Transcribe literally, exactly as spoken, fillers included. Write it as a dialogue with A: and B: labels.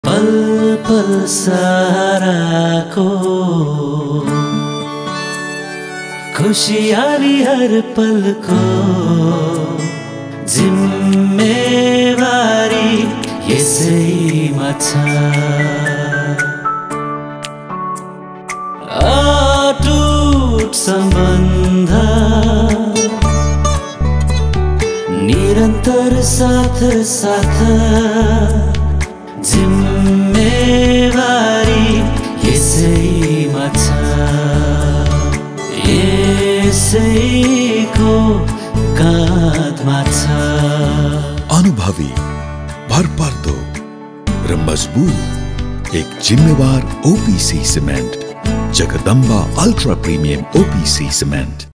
A: पल पल सहाराको खुशियाली हर पलको जिम्मेवारी यसैमा छ। अटुट सम्बन्ध निरन्तर साथ साथ जिम्मेवारी यसैमा छ। यसैको काँधमा छ।
B: अनुभवी, भरपर्दो र मजबूत एक जिम्मेवार OPC cement, Jagdamba ultra premium OPC cement.